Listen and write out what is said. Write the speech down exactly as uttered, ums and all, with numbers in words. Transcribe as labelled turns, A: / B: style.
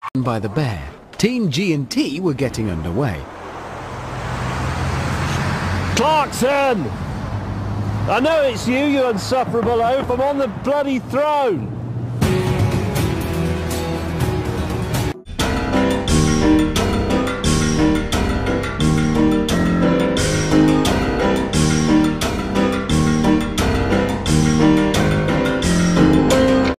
A: by the bear. Team G and T were getting underway.
B: Clarkson! I know it's you, you insufferable oaf. I'm on the bloody throne.